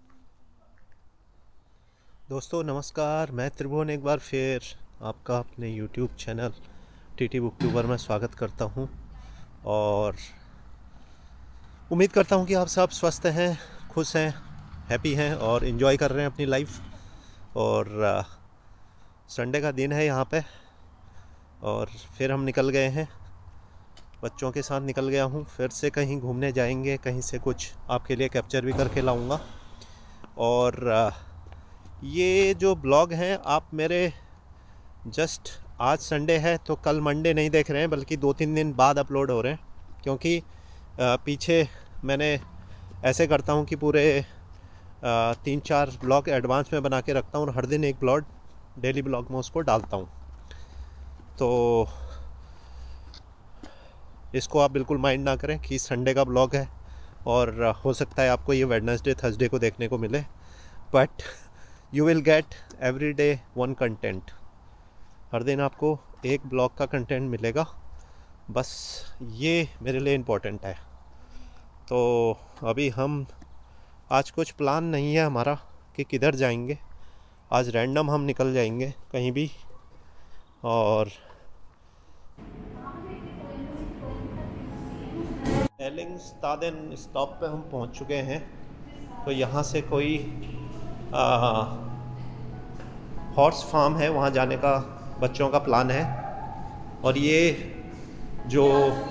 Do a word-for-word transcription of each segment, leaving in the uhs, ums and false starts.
दोस्तों नमस्कार, मैं त्रिभुवन एक बार फिर आपका अपने यूट्यूब चैनल टीटी बुकट्यूबर में स्वागत करता हूं और उम्मीद करता हूं कि आप सब स्वस्थ हैं, खुश हैं, हैप्पी हैं और इन्जॉय कर रहे हैं अपनी लाइफ। और संडे का दिन है यहाँ पे और फिर हम निकल गए हैं, बच्चों के साथ निकल गया हूँ। फिर से कहीं घूमने जाएंगे, कहीं से कुछ आपके लिए कैप्चर भी करके लाऊंगा। और ये जो ब्लॉग हैं आप मेरे जस्ट आज संडे है तो कल मंडे नहीं देख रहे हैं, बल्कि दो तीन दिन बाद अपलोड हो रहे हैं, क्योंकि पीछे मैंने ऐसे करता हूँ कि पूरे तीन चार ब्लॉग एडवांस में बना के रखता हूँ और हर दिन एक ब्लॉग डेली ब्लॉग में उसको डालता हूँ। तो इसको आप बिल्कुल माइंड ना करें कि संडे का ब्लॉग है और हो सकता है आपको ये वेडनेसडे थर्सडे को देखने को मिले, but you will get every day one content. हर दिन आपको एक ब्लॉग का कंटेंट मिलेगा, बस ये मेरे लिए इम्पोर्टेंट है। तो अभी हम आज कुछ प्लान नहीं है हमारा कि किधर जाएंगे, आज रैंडम हम निकल जाएंगे कहीं भी। और एलिंगस्तादेन स्टॉप पे हम पहुंच चुके हैं। तो यहाँ से कोई हॉर्स फार्म है, वहाँ जाने का बच्चों का प्लान है। और ये जो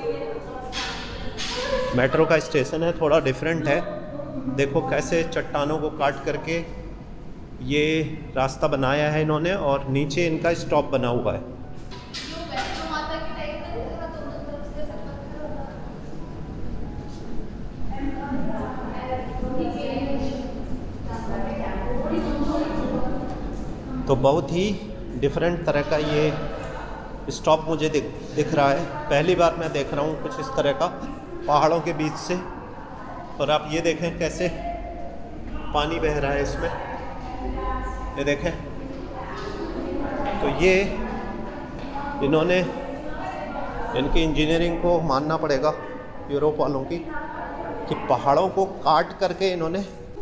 मेट्रो का स्टेशन है थोड़ा डिफरेंट है, देखो कैसे चट्टानों को काट करके ये रास्ता बनाया है इन्होंने और नीचे इनका स्टॉप बना हुआ है। तो बहुत ही डिफरेंट तरह का ये स्टॉप मुझे दिख दिख रहा है, पहली बार मैं देख रहा हूँ कुछ इस तरह का पहाड़ों के बीच से। और आप ये देखें कैसे पानी बह रहा है इसमें, ये देखें। तो ये इन्होंने, इनकी इंजीनियरिंग को मानना पड़ेगा यूरोप वालों की, कि पहाड़ों को काट करके इन्होंने।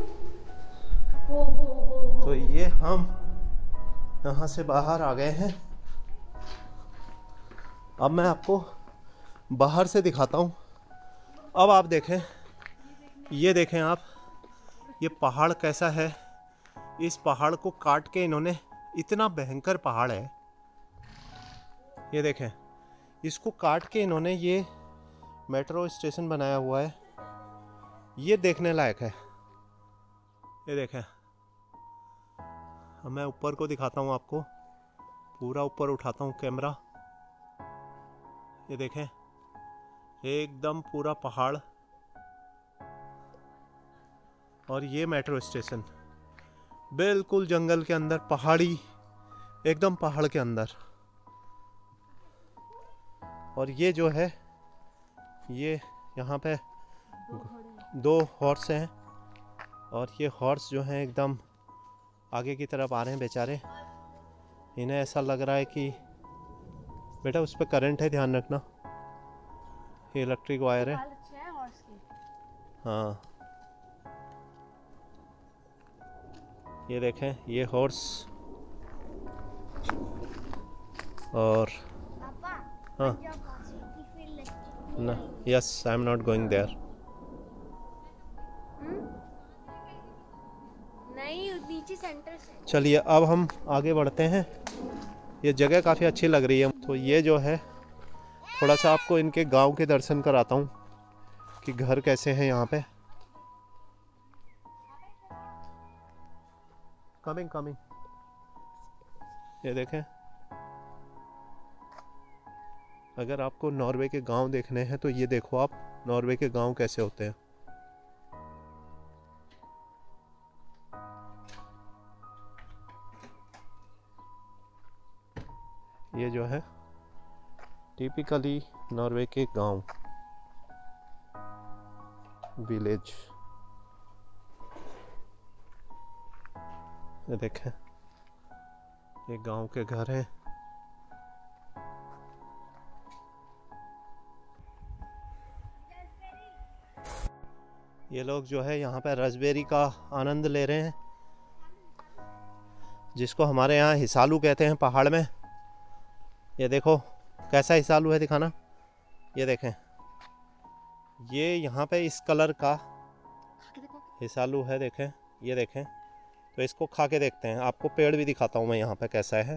तो ये हम यहाँ से बाहर आ गए हैं। अब मैं आपको बाहर से दिखाता हूँ। अब आप देखें, ये देखें आप, ये पहाड़ कैसा है। इस पहाड़ को काट के इन्होंने, इतना भयंकर पहाड़ है, ये देखें, इसको काट के इन्होंने ये मेट्रो स्टेशन बनाया हुआ है। ये देखने लायक है, ये देखें। मैं ऊपर को दिखाता हूँ आपको, पूरा ऊपर उठाता हूँ कैमरा, ये देखें एकदम पूरा पहाड़ और ये मेट्रो स्टेशन बिल्कुल जंगल के अंदर, पहाड़ी, एकदम पहाड़ के अंदर। और ये जो है, ये यहाँ पे दो हॉर्स हैं और ये हॉर्स जो हैं एकदम आगे की तरफ आ रहे हैं बेचारे। इन्हें ऐसा लग रहा है कि बेटा उस पर करंट है, ध्यान रखना, ये इलेक्ट्रिक वायर है। हाँ, ये देखें ये हॉर्स। और हाँ ना, yes I am not going there. नीचे सेंटर से। चलिए अब हम आगे बढ़ते हैं। ये जगह काफ़ी अच्छी लग रही है। तो ये जो है, थोड़ा सा आपको इनके गांव के दर्शन कराता हूँ कि घर कैसे हैं यहाँ पे। कमिंग कमिंग, ये देखें। अगर आपको नॉर्वे के गांव देखने हैं तो ये देखो आप, नॉर्वे के गांव कैसे होते हैं। ये जो है टिपिकली नॉर्वे के गांव, विलेज, ये देखें ये गांव के घर हैं। ये लोग जो है यहाँ पे रसबेरी का आनंद ले रहे हैं, जिसको हमारे यहाँ हिसालू कहते हैं पहाड़ में। ये देखो कैसा हिसालू है, दिखाना। ये देखें, ये यहाँ पे इस कलर का हिसालू है, देखें, ये देखें। तो इसको खा के देखते हैं, आपको पेड़ भी दिखाता हूँ मैं यहाँ पे कैसा है।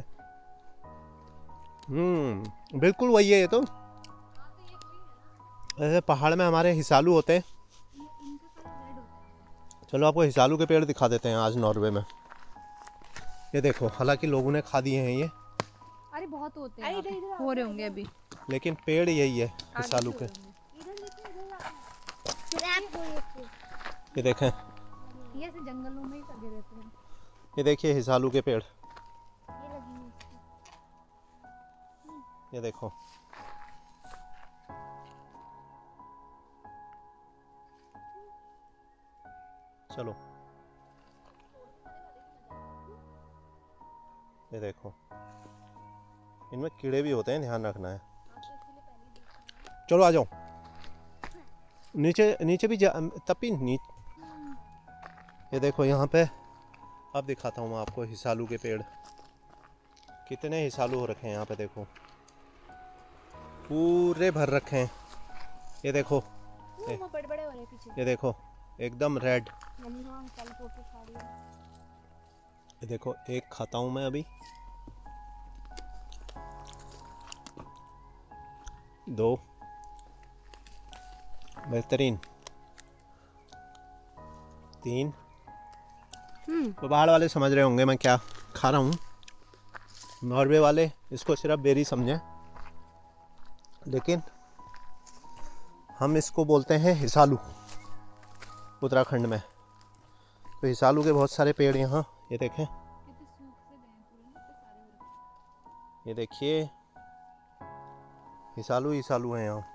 हम्म बिल्कुल वही है ये तो। ऐसे पहाड़ में हमारे हिसालू होते हैं। चलो आपको हिसालू के पेड़ दिखा देते हैं आज नॉर्वे में। ये देखो, हालांकि लोगों ने खा दिए हैं ये, अरे बहुत होते हैं, हो रहे होंगे अभी, लेकिन पेड़ यही है हिसालू के। ये देखें, ये ऐसे जंगलों में ही लगे रहते हैं। ये देखिए हिसालू के पेड़, ये देखो। चलो ये देखो, इनमें कीड़े भी होते हैं, ध्यान रखना है। चलो आ जाओ नीचे, नीचे भी जा तपी नीचे। ये देखो यहाँ पे, अब दिखाता हूँ मैं आपको हिसालू के पेड़। कितने हिसालू हो रखे हैं यहाँ पे, देखो पूरे भर रखे हैं। ये देखो, ये, बड़े बड़े वाले पीछे, ये देखो एकदम रेड। ये देखो, एक खाता हूँ मैं अभी, दो, बेहतरीन, तीन। तो पहाड़ वाले समझ रहे होंगे मैं क्या खा रहा हूँ, नॉर्वे वाले इसको सिर्फ बेरी समझें, लेकिन हम इसको बोलते हैं हिसालू उत्तराखंड में। तो हिसालू के बहुत सारे पेड़ यहाँ, ये देखें, ये देखिए हिसालू हिसालू हैं यहाँ।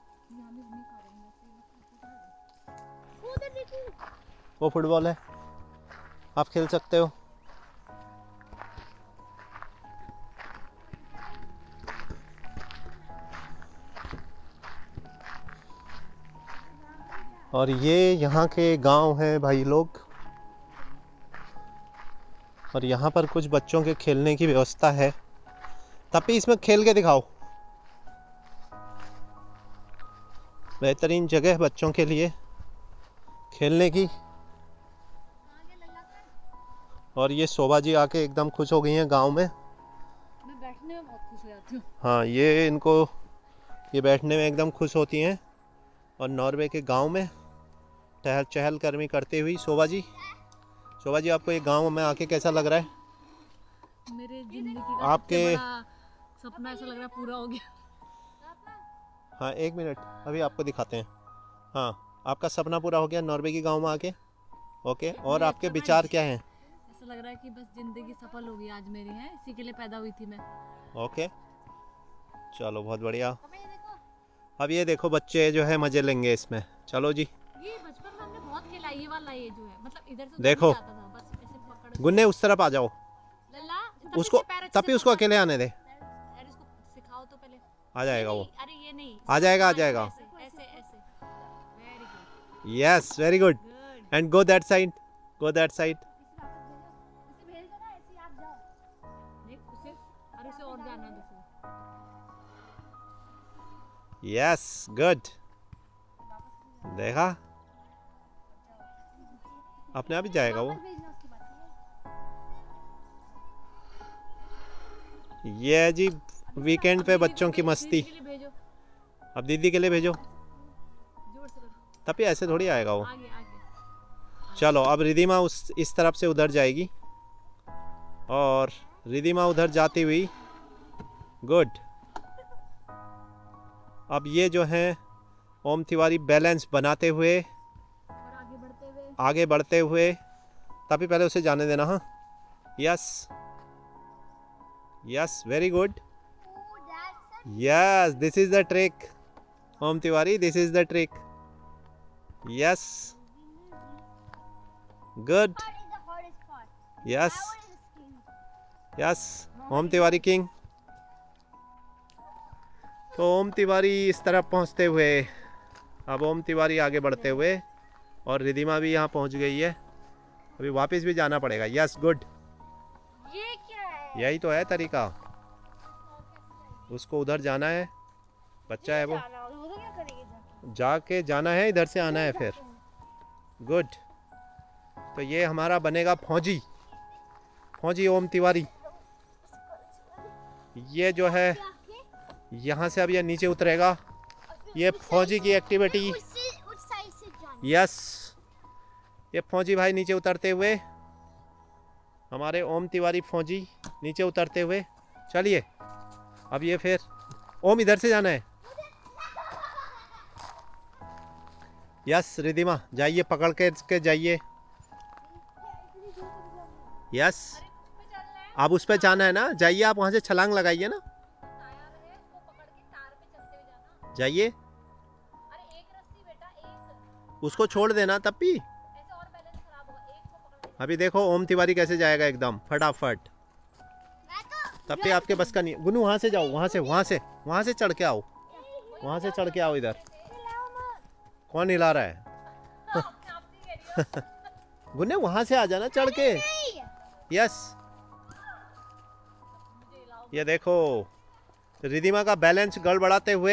वो फुटबॉल है, आप खेल सकते हो। और ये यहाँ के गांव हैं भाई लोग, और यहाँ पर कुछ बच्चों के खेलने की व्यवस्था है। तभी इसमें खेल के दिखाओ, बेहतरीन जगह बच्चों के लिए खेलने की। और ये शोभा जी आके एकदम खुश हो गई हैं गांव में। मैं बैठने में बहुत खुश हो जाती हूँ। हाँ, ये इनको ये बैठने में एकदम खुश होती हैं। और नॉर्वे के गांव में टहल चहल कर्मी करते हुई शोभा जी। शोभा जी, आपको ये गांव में आके कैसा लग रहा है? मेरे जिंदगी का आपके सबसे बड़ा सपना ऐसा लग रहा है पूरा हो गया। हाँ एक मिनट, अभी आपको दिखाते हैं। हाँ, आपका सपना पूरा हो गया नॉर्वे के गांव में आके। ओके, और आपके विचार क्या हैं? ऐसा लग रहा है कि बस जिंदगी सफल हो गई आज मेरी, है इसी के लिए पैदा हुई थी मैं। ओके, चलो बहुत बढ़िया। अब ये देखो बच्चे जो है मजे लेंगे इसमें। चलो जी, ये बचपन में हमने बहुत खेला ये वाला, ये जो है मतलब इधर से देखो, जाता था, बस ऐसे पकड़ गुन्ने उस तरफ आ जाओ, लल्ला उसको तभी उसको अकेले आने दे। अरे इसको सिखाओ तो पहले। आ जाएगा वो, अरे ये नहीं, आ जाएगा आ जाएगा। ऐसे ऐसे ऐसे। Very good, yes, very good. Good. And go that side, go that side. इसे भेज दो ना, ऐसे आप जाओ। नहीं उसे, अरे उसे और जाना दो। Yes, good. देखा, अपने आप ही जाएगा वो। ये जी वीकेंड पे बच्चों की मस्ती। अब दीदी के लिए भेजो, तभी ऐसे थोड़ी आएगा वो। आगे आगे। चलो, अब रिधिमा उस इस तरफ से उधर जाएगी, और रिधिमा उधर जाती हुई, गुड। अब ये जो है ओम तिवारी बैलेंस बनाते हुए और आगे बढ़ते हुए, आगे बढ़ते हुए, तभी पहले उसे जाने देना। हाँ, yes yes, very good. Yes, this is the trick Om Tiwari, this is the trick. Yes, good. Yes yes, Om Tiwari king. तो ओम तिवारी इस तरफ पहुंचते हुए, अब ओम तिवारी आगे बढ़ते हुए, और रिधिमा भी यहाँ पहुँच गई है। अभी वापस भी जाना पड़ेगा। यस गुड, ये क्या है? यही तो है तरीका। उसको उधर जाना है, बच्चा है वो, जाना, वो तो क्या करेगी जाके? जाके जाना है, इधर से आना है फिर। गुड। तो ये हमारा बनेगा फौजी, फौजी ओम तिवारी। ये जो है यहाँ से अब ये नीचे उतरेगा। ये फौजी की एक्टिविटी। यस, ये फौजी भाई नीचे उतरते हुए, हमारे ओम तिवारी फौजी नीचे उतरते हुए। चलिए अब ये फिर ओम इधर से जाना है। यस रिधिमा जाइए, पकड़ के के जाइए। यस, आप उस पे जाना है ना, जाइए आप वहाँ से छलांग लगाइए ना, जाइए। उसको छोड़ देना तब भी। अभी देखो ओम तिवारी कैसे जाएगा एकदम फटाफट। तब भी आपके बस का नहीं। गुनू वहाँ से जाओ, वहाँ से वहाँ से वहाँ से चढ़ के आओ, वहाँ से चढ़ के आओ इधर। कौन हिला रहा है? गुन्ने वहाँ से आ जाना चढ़ के। यस, ये देखो रिधिमा का बैलेंस गड़बड़ाते हुए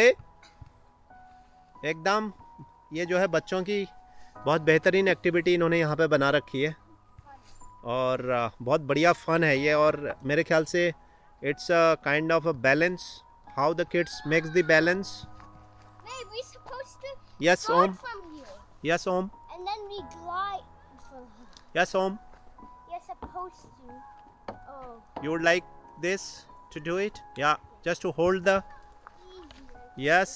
एकदम। ये जो है बच्चों की बहुत बेहतरीन एक्टिविटी इन्होंने यहाँ पे बना रखी है और बहुत बढ़िया फन है ये। और मेरे ख्याल से it's a kind of a balance, how the kids makes the balance. Yes Om, yes Om, And then we glide from here. Yes Om, You're supposed to. Oh, you would like this to do it? Yeah, just to hold the, easier. yes,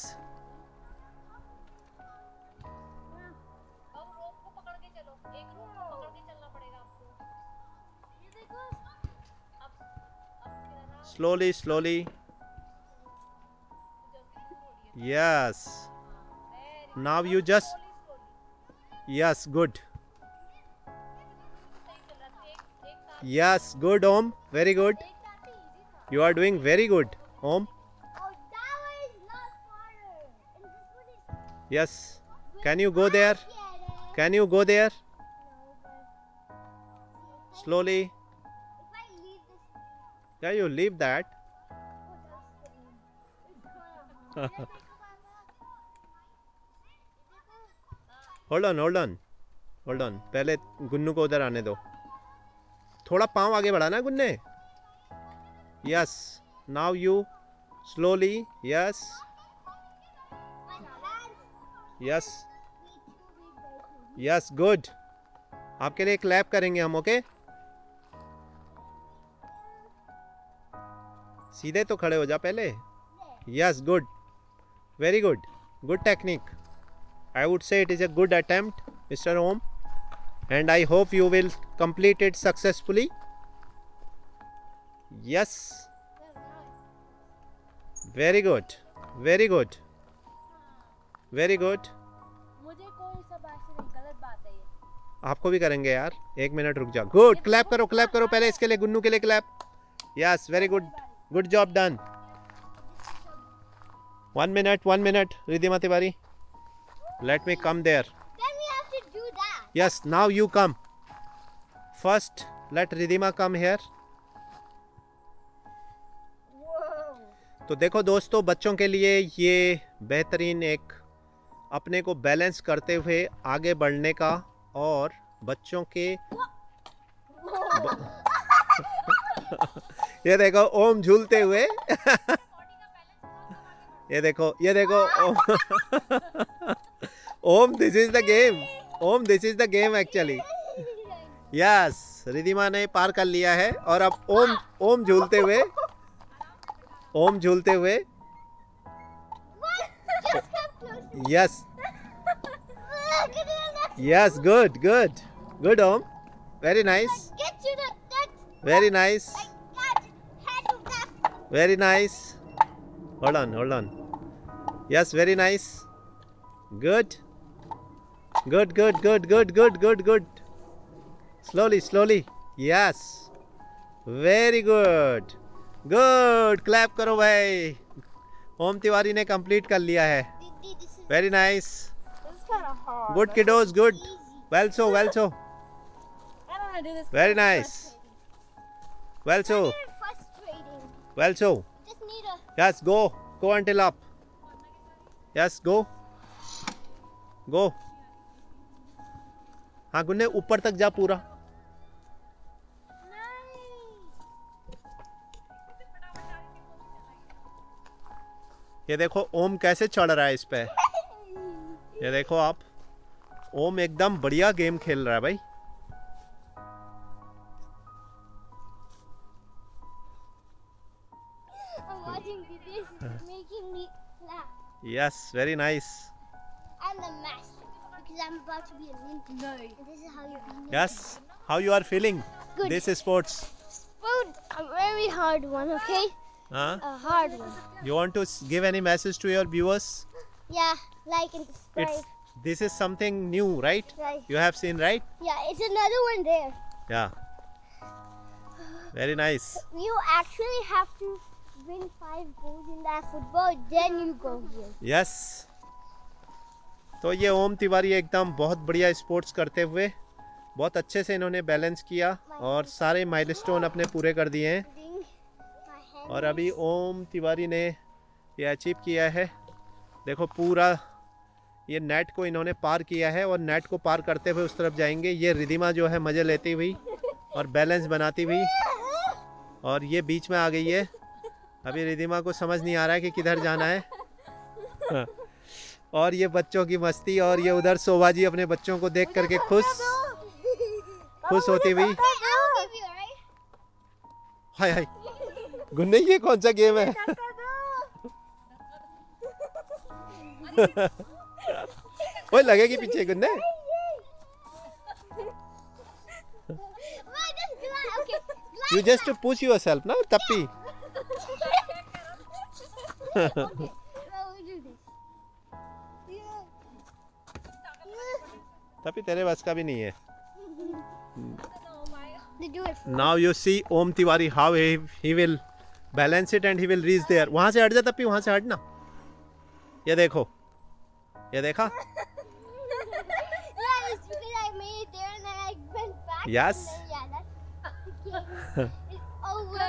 अब रोप को पकड़ के चलो, एक रोप को पकड़ के चलना पड़ेगा आपको। ये देखो, अब अब कितना slowly slowly, yes, now you just, yes, good, yes, good Om, very good, you are doing very good Om. Oh, that one is not harder. And this one is. Yes, can you go there, Get it? can you go there No, but. slowly? If I leave this. Yeah, you leave that. Oh, that's the end. It's kind of hard. hold on hold on hold on, पहले गुन्नू को उधर आने दो। थोड़ा पाँव आगे बढ़ाना गुन्ने। Yes, now you slowly, yes My hands yes need to be broken. Yes, good. आपके लिए क्लैप करेंगे हम, ओके? सीधे तो खड़े हो जा पहले। Yes, good, very good, good technique. I would say it is a good attempt, Mister Om, and I hope you will complete it successfully. Yes, very good, very good, very good. मुझे कोई सब ऐसे नहीं, गलत बात है ये। आपको भी करेंगे यार, एक मिनट रुक जा। गुड, क्लैप करो, क्लैप करो पहले इसके लिए, गुन्नू के लिए clap. Yes, very good, good job done. One minute, one minute, Ridhima Tiwari, let me come there. Then we have to do that. Yes, now you come. First, let Ridhima come here. Whoa. तो देखो दोस्तों, बच्चों के लिए ये बेहतरीन एक अपने को बैलेंस करते हुए आगे बढ़ने का और बच्चों के ये देखो ओम झूलते हुए ये देखो, ये देखो Om Om this is the game, Om this is the game actually. Yes, Ridhima ने पार कर लिया है और अब ओम ओम झूलते हुए, ओम झूलते हुए। Just come close. Yes Look at that. Yes, good good good Om, very nice, Get to the next. Very nice, Like that. Head of that. Very nice. Hold on, hold on. Yes, very nice, good good good good good good good good, slowly slowly, yes, very good, good, clap करो भाई। ओम तिवारी ने complete कर लिया है। Didi, this is. Very nice, This is kind of hard. Good kiddos, good. Easy. Well so, well so. I don't want to do this. Very It's nice. frustrating. Well so, It's frustrating. well so. Just need a. Yes, go. Go until up. Yes, go. Go. हाँ गुन्ने ऊपर तक जा पूरा. ये देखो ओम कैसे चढ़ रहा है इस पे. ये देखो आप. ओम एकदम बढ़िया गेम खेल रहा है भाई. I'm watching this. It's making me laugh. Yes, very nice. I'm the master because I'm about to be a ninja. No. And this is how you be ninja. Yes. How you are feeling? Good. This is sports. Food, a very hard one, okay? Huh? A hard one. You want to s- give any message to your viewers? Yeah, like and subscribe. It's this is something new, right? Right. You have seen, right? Yeah, it's another one there. Yeah. Very nice. You actually have to win five goals in that football, then you go here. Yes. तो ये ओम तिवारी एकदम बहुत बढ़िया sports करते हुए बहुत अच्छे से इन्होंने बैलेंस किया और सारे माइलस्टोन अपने पूरे कर दिए हैं. Thing, my hand और अभी ओम तिवारी ने ये अचीव किया है. देखो पूरा ये नेट को इन्होंने पार किया है और नेट को पार करते हुए उस तरफ जाएंगे. ये रिधिमा जो है मज़े लेती हुई और बैलेंस बनाती हुई और ये बीच में आ गई है. अभी रिधिमा को समझ नहीं आ रहा है कि किधर जाना है. हाँ. और ये बच्चों की मस्ती और ये उधर शोभा जी अपने बच्चों को देख करके खुश खुश होती हुई. I'll give you, alright? हाय हाय गुन्ने ये कौन सा गेम है? ओए लगेगी पीछे गुन्ने. Why just do that? Okay. You just to push yourself ना तप्पी. Well, we do this. तप्पी तेरे बस का भी नहीं है. They do it. Now you see Om Tiwari how he he will balance it and he will reach there. वहाँ से हट जा तप्पी, वहाँ से हट ना. ये देखो. ये देखा? Yeah, it's because I made it there and then I went back. Yes. And then, yeah, that's okay. It's over.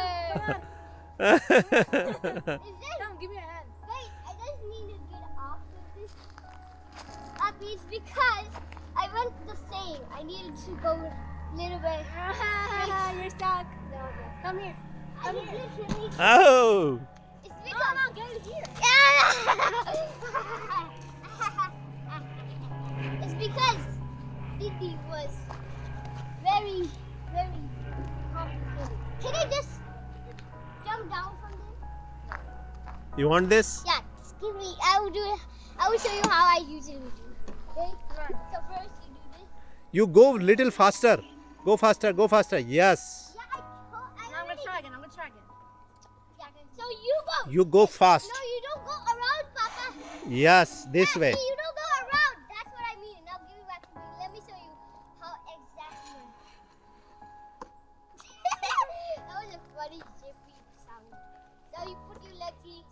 Is it? Come, give me your hand. Wait, I just need to get off of this. Up is because I went the same. I needed to go a little bit. You're stuck. No, no. Come here. I just literally. Oh. It's No, because. no, get it here. It's because Didi was very, very complicated. Can I just jump down from there? You want this? Yeah, just give me. I will do it. I will show you how I usually do. Okay. So first you do this. You go little faster. Go faster. Go faster. Yes. Yeah, I. Oh, I Now I'm already. gonna try again. I'm gonna try again. Yeah, so you go. You go fast. No, you don't go around, Papa. Yes, this Yeah, way. see, you don't go around. That's what I mean. Now give it back to me. Let me show you how exactly. That was a funny jiffy sound. So you put your legs in.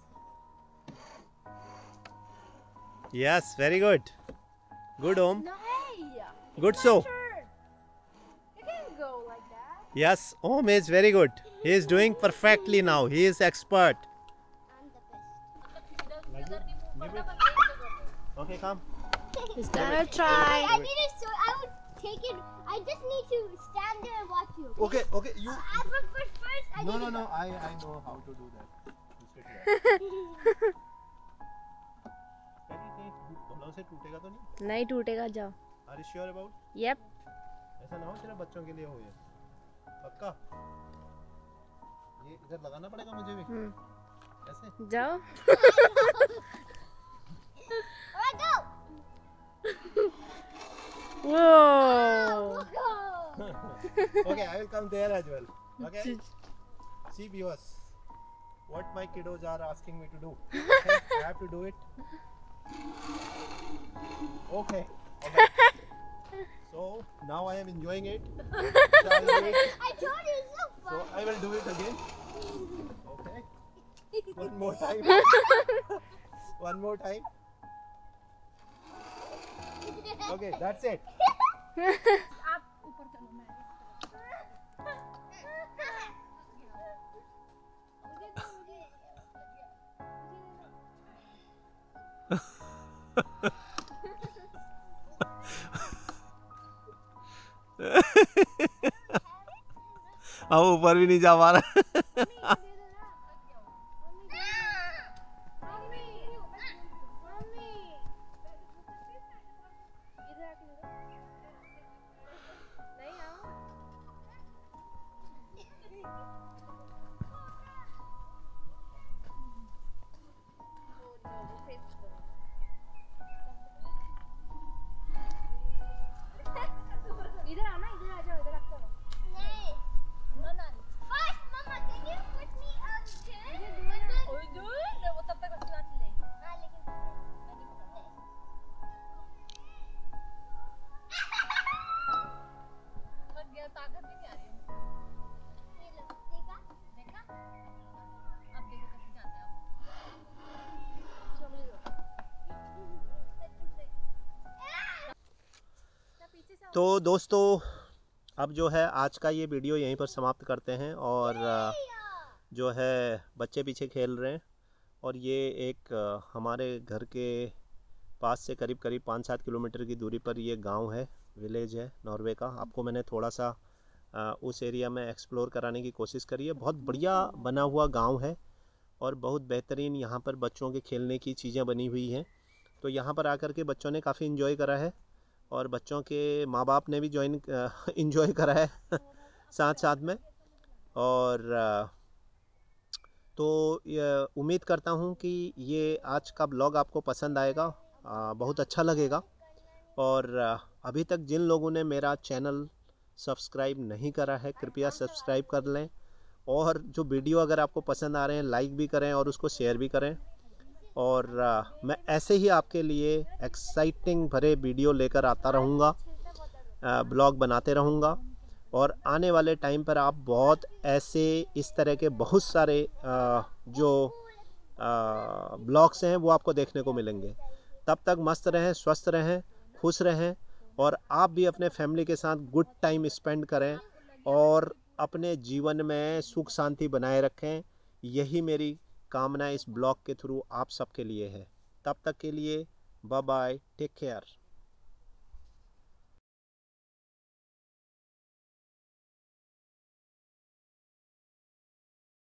Yes, very good. Good Om. No, hey. Good so. Turn. You can't go like that. Yes, Om is very good. He is doing perfectly now. He is expert. I'm the best. Okay, come. He's gonna I try. need to show. I would take it. I just need to stand there and watch you. Okay, okay. You. I, but first, first I No, need no, to no. I I know how to do that. You sit here. दोनों से टूटेगा तो नहीं? नहीं टूटेगा जाओ. Are you sure about? Yep. ऐसा ना हो सिर्फ बच्चों के लिए हो ये. पक्का? ये इधर लगाना पड़ेगा मुझे भी. हम्म. ऐसे? जाओ. Alright, go. Whoa. Go. Okay, I will come there as well. Okay. See viewers, what my kiddos are asking me to do. Okay? I have to do it. Okay. Alright. So now I am enjoying it. So I will do it. I told you it's so So fun. I will do it again. Okay. One more time. One more time. Okay, that's it. आप ऊपर चलो, मैं हम ऊपर भी नहीं जा पा रहे। इधर आना, इधर आ जाओ, इधर आप करो। नहीं। ना ना First, Mama, can you put me on chair? ओए दूर वो तब तक असला चले। हाँ, लेकिन थक गया, ताकत भी नहीं आ रही है। ये लो, देखा? देखा? अब देखो कैसे जाते हैं आप। चलो पीछे से तो दोस्तों अब जो है आज का ये वीडियो यहीं पर समाप्त करते हैं। और अ, जो है बच्चे पीछे खेल रहे हैं और ये एक अ, हमारे घर के पास से करीब करीब पाँच सात किलोमीटर की दूरी पर ये गांव है, विलेज है नॉर्वे का। आपको मैंने थोड़ा सा अ, उस एरिया में एक्सप्लोर कराने की कोशिश करी है। बहुत बढ़िया बना हुआ गांव है और बहुत बेहतरीन यहाँ पर बच्चों के खेलने की चीज़ें बनी हुई हैं। तो यहाँ पर आकर के बच्चों ने काफ़ी इन्जॉय करा है और बच्चों के माँ बाप ने भी ज्वाइन इन्जॉय करा है साथ साथ में। और अ, तो ये उम्मीद करता हूँ कि ये आज का ब्लॉग आपको पसंद आएगा, अ, बहुत अच्छा लगेगा। और अ, अभी तक जिन लोगों ने मेरा चैनल सब्सक्राइब नहीं करा है कृपया सब्सक्राइब कर लें। और जो वीडियो अगर आपको पसंद आ रहे हैं लाइक भी करें और उसको शेयर भी करें। और आ, मैं ऐसे ही आपके लिए एक्साइटिंग भरे वीडियो लेकर आता रहूँगा, ब्लॉग बनाते रहूँगा। और आने वाले टाइम पर आप बहुत ऐसे इस तरह के बहुत सारे आ, जो ब्लॉग्स हैं वो आपको देखने को मिलेंगे। तब तक मस्त रहें, स्वस्थ रहें, खुश रहें और आप भी अपने फैमिली के साथ गुड टाइम स्पेंड करें और अपने जीवन में सुख शांति बनाए रखें। यही मेरी कामना इस ब्लॉग के थ्रू आप सबके लिए है। तब तक के लिए बाय बाय, टेक केयर।